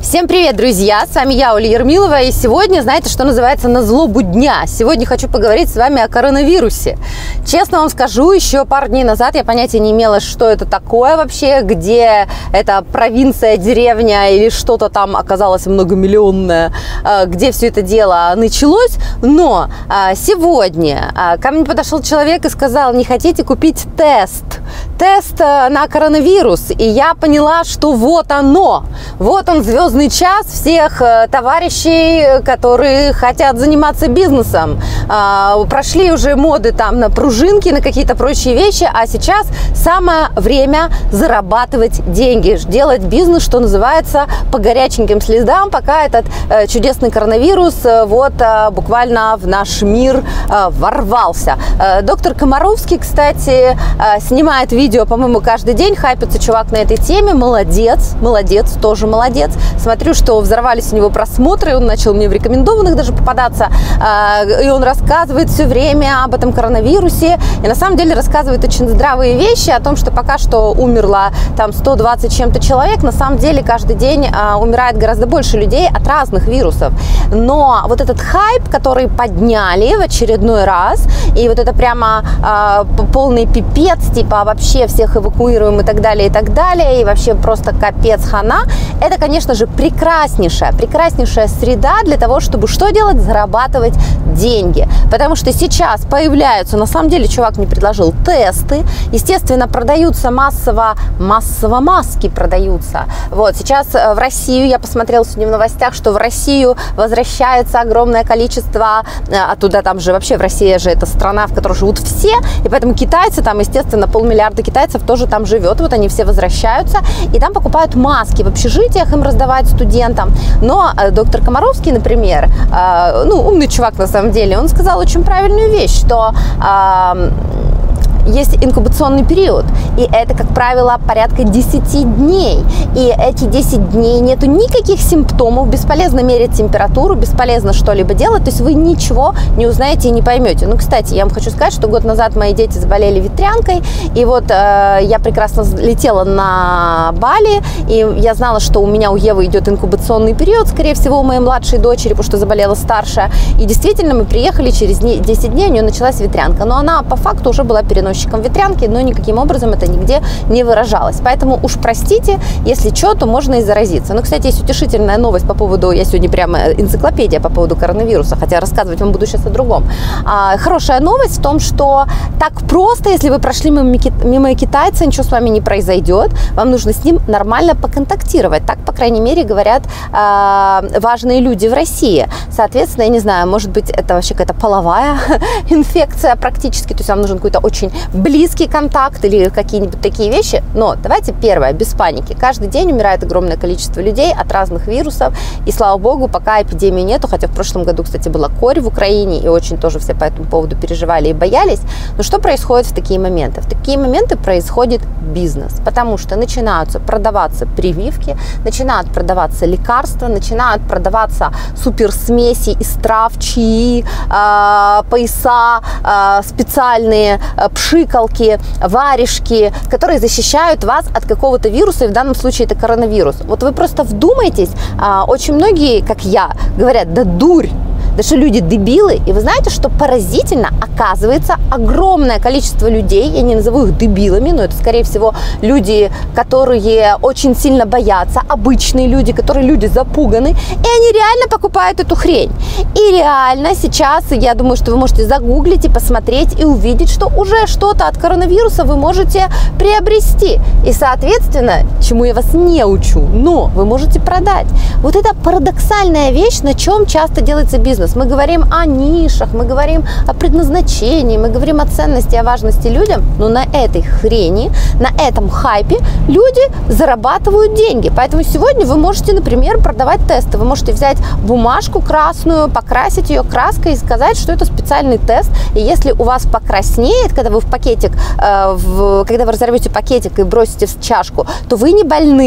Всем привет, друзья! С вами я, Оля Ермилова, и сегодня, знаете, что называется, на злобу дня. Сегодня хочу поговорить с вами о коронавирусе. Честно вам скажу, еще пару дней назад я понятия не имела, что это такое вообще, где это провинция, деревня или что-то там оказалось многомиллионное, где все это дело началось. Но сегодня ко мне подошел человек и сказал: не хотите купить тест на коронавирус? И я поняла, что вот оно, вот он, звездный час всех товарищей, которые хотят заниматься бизнесом. Прошли уже моды там на пружинки, на какие-то прочие вещи, а сейчас самое время зарабатывать деньги, делать бизнес, что называется, по горяченьким следам, пока этот чудесный коронавирус вот буквально в наш мир ворвался. Доктор Комаровский, кстати, снимает видео, по-моему, каждый день, хайпится чувак на этой теме, молодец, тоже молодец. Смотрю, что взорвались у него просмотры, он начал мне в рекомендованных даже попадаться, и он рассказывает все время об этом коронавирусе, и на самом деле рассказывает очень здравые вещи о том, что пока что умерло там 120 чем-то человек, на самом деле каждый день умирает гораздо больше людей от разных вирусов. Но вот этот хайп, который подняли в очередной раз, и вот это прямо полный пипец, типа вообще всех эвакуируем и так далее, и вообще просто капец хана, это, конечно же, прекраснейшая среда для того, чтобы что делать? Зарабатывать деньги. Потому что сейчас появляются, на самом деле, чувак мне предложил тесты, естественно, продаются массово маски продаются. Вот, сейчас в Россию, я посмотрела сегодня в новостях, что в Россию возвращается огромное количество, оттуда там же вообще в России же это страна, в которой живут все, и поэтому китайцы, там, естественно, 500 000 китайцев тоже там живет, вот они все возвращаются, и там покупают маски в общежитиях, им раздавать студентам. Но доктор Комаровский, например, умный чувак на самом деле, он сказал очень правильную вещь, что есть инкубационный период, и это, как правило, порядка 10 дней. И эти 10 дней нету никаких симптомов, бесполезно мерить температуру, бесполезно что-либо делать, то есть вы ничего не узнаете и не поймете. Ну, кстати, я вам хочу сказать, что год назад мои дети заболели ветрянкой, и вот я прекрасно летела на Бали, и я знала, что у меня у Евы идет инкубационный период, скорее всего, у моей младшей дочери, потому что заболела старшая, и действительно мы приехали, через 10 дней у нее началась ветрянка, но она по факту уже была переносчиком ветрянки, но никаким образом это нигде не выражалось. Поэтому уж простите, если что, то можно и заразиться. Но, кстати, есть утешительная новость по поводу, я сегодня прямо энциклопедия по поводу коронавируса, хотя рассказывать вам буду сейчас о другом. Хорошая новость в том, что так просто, если вы прошли мимо китайца, ничего с вами не произойдет, вам нужно с ним нормально поконтактировать. Так, по крайней мере, говорят важные люди в России. Соответственно, я не знаю, может быть, это вообще какая-то половая инфекция практически, то есть вам нужен какой-то очень близкий контакт или какие-нибудь такие вещи. Но давайте первое, без паники. Каждый день умирает огромное количество людей от разных вирусов, и слава богу, пока эпидемии нету, хотя в прошлом году, кстати, была корь в Украине, и очень тоже все по этому поводу переживали и боялись. Но что происходит в такие моменты? В такие моменты происходит бизнес, потому что начинаются продаваться прививки, начинают продаваться лекарства, начинают продаваться суперсмеси из трав, чаи, пояса специальные, пшикалки, варежки, которые защищают вас от какого-то вируса, и в данном случае это коронавирус. Вот вы просто вдумайтесь, очень многие, как я, говорят: да дурь, да что люди дебилы. И вы знаете, что поразительно, оказывается, огромное количество людей, я не назову их дебилами, но это, скорее всего, люди, которые очень сильно боятся, обычные люди, люди запуганы, и они реально покупают эту хрень. И реально сейчас, я думаю, что вы можете загуглить и посмотреть, и увидеть, что уже что-то от коронавируса вы можете приобрести. И, соответственно, чему я вас не учу, но вы можете продать. Вот это парадоксальная вещь, на чем часто делается бизнес. Мы говорим о нишах, мы говорим о предназначении, мы говорим о ценности, о важности людям, но на этой хрени, на этом хайпе люди зарабатывают деньги. Поэтому сегодня вы можете, например, продавать тесты. Вы можете взять бумажку красную, покрасить ее краской и сказать, что это специальный тест. И если у вас покраснеет, когда вы в пакетик, когда вы разорвете пакетик и бросите в чашку, то вы не больны,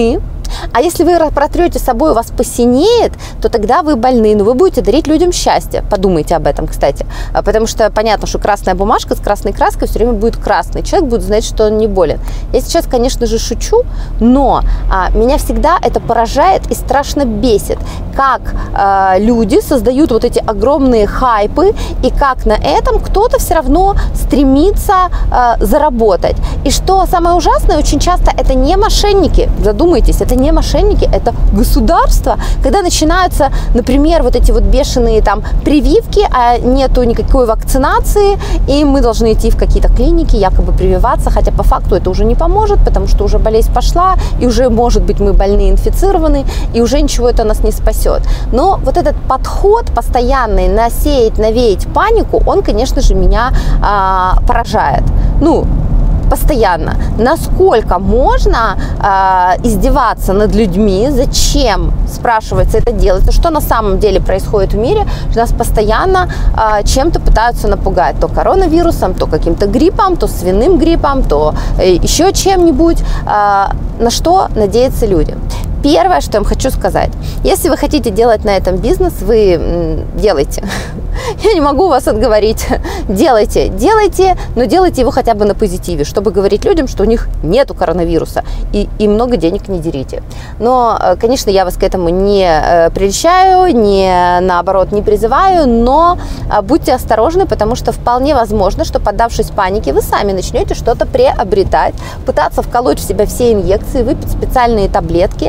А если вы протрете собой, у вас посинеет, то тогда вы больны, но вы будете дарить людям счастье. Подумайте об этом, кстати. Потому что понятно, что красная бумажка с красной краской все время будет красной. Человек будет знать, что он не болен. Я сейчас, конечно же, шучу, но меня всегда это поражает и страшно бесит, как люди создают вот эти огромные хайпы, и как на этом кто-то все равно стремится заработать. И что самое ужасное, очень часто это не мошенники, задумайтесь, это не мошенники, это государство. Когда начинаются, например, вот эти вот бешеные там прививки, а нету никакой вакцинации, и мы должны идти в какие-то клиники, якобы прививаться, хотя по факту это уже не поможет, потому что уже болезнь пошла, и уже, может быть, мы больны, инфицированы, и уже ничего это нас не спасет. Но вот этот подход постоянный насеять, навеять панику, он, конечно же, меня поражает. Постоянно. Насколько можно издеваться над людьми? Зачем, спрашивается, это делается? Что на самом деле происходит в мире? Нас постоянно чем-то пытаются напугать. То коронавирусом, то каким-то гриппом, то свиным гриппом, то еще чем-нибудь. На что надеются люди? Первое, что я вам хочу сказать. Если вы хотите делать на этом бизнес, вы делайте. Я не могу вас отговорить. Делайте, но делайте его хотя бы на позитиве, чтобы говорить людям, что у них нету коронавируса, и много денег не дерите. Но, конечно, я вас к этому не прельщаю, наоборот, не призываю, но будьте осторожны, потому что вполне возможно, что, поддавшись панике, вы сами начнете что-то приобретать, пытаться вколоть в себя все инъекции, выпить специальные таблетки,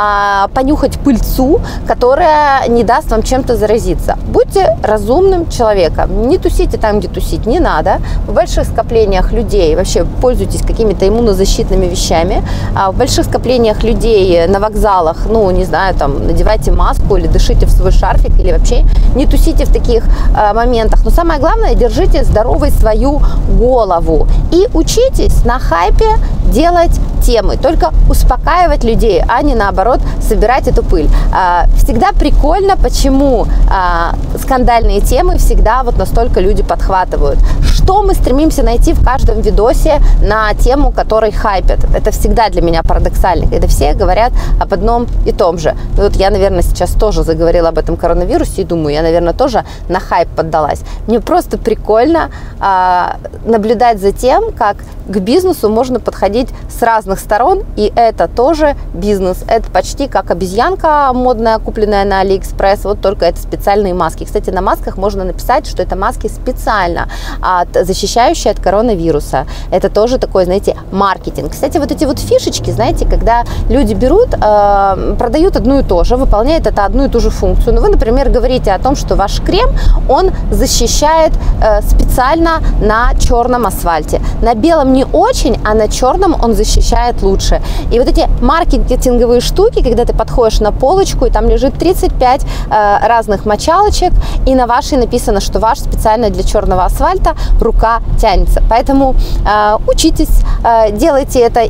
понюхать пыльцу, которая не даст вам чем-то заразиться. Будьте разумным человеком. Не тусите там, где тусить не надо. В больших скоплениях людей вообще пользуйтесь какими-то иммунозащитными вещами. В больших скоплениях людей на вокзалах, не знаю, там, надевайте маску или дышите в свой шарфик, или вообще не тусите в таких моментах. Но самое главное, держите здоровой свою голову и учитесь на хайпе делать темы, только успокаивать людей, а не наоборот собирать эту пыль. Всегда прикольно, почему скандальные темы всегда вот настолько люди подхватывают. Что мы стремимся найти в каждом видосе на тему, которой хайпят? Это всегда для меня парадоксально, когда все говорят об одном и том же. Вот я, наверное, сейчас тоже заговорила об этом коронавирусе и думаю, я, наверное, тоже на хайп поддалась. Мне просто прикольно наблюдать за тем, как к бизнесу можно подходить с разных сторон, и это тоже бизнес. Это почти как обезьянка модная, купленная на Алиэкспресс, вот только это специальные маски. Кстати, на масках можно написать, что это маски специально защищающие от коронавируса. Это тоже такой, знаете, маркетинг. Кстати, вот эти вот фишечки, знаете, когда люди берут, продают одно и то же, выполняют это одну и ту же функцию. Но вы, например, говорите о том, что ваш крем, он защищает специально на черном асфальте. На белом не очень, а на черном он защищает лучше. И вот эти маркетинговые штуки, когда ты подходишь на полочку, и там лежит 35 разных мочалочек, и на вашей написано, что ваш специально для черного асфальта, рука тянется. Поэтому учитесь, делайте это,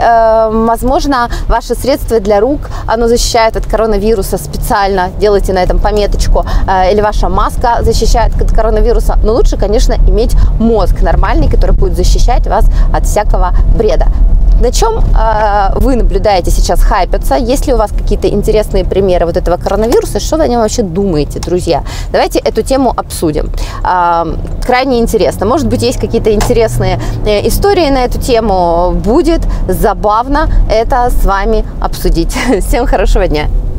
и, возможно, ваше средство для рук, оно защищает от коронавируса специально, делайте на этом пометочку, или ваша маска защищает от коронавируса. Но лучше, конечно, иметь мозг нормальный, который будет защищать вас от всякого бреда. На чем вы наблюдаете сейчас хайпятся? Есть ли у вас какие-то интересные примеры вот этого коронавируса? Что вы о нем вообще думаете, друзья? Давайте эту тему обсудим. Крайне интересно. Может быть, есть какие-то интересные истории на эту тему. Будет забавно это с вами обсудить. Всем хорошего дня!